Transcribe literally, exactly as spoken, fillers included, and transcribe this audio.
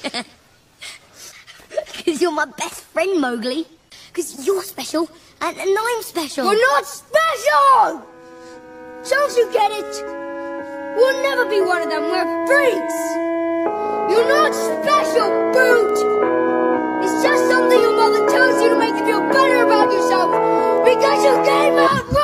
Because you're my best friend, Mowgli. Because you're special, and, and I'm special. You're not special! Don't you get it? We'll never be one of them. We're freaks! You're not special, Boot! It's just something your mother tells you to make you feel better about yourself. Because you came out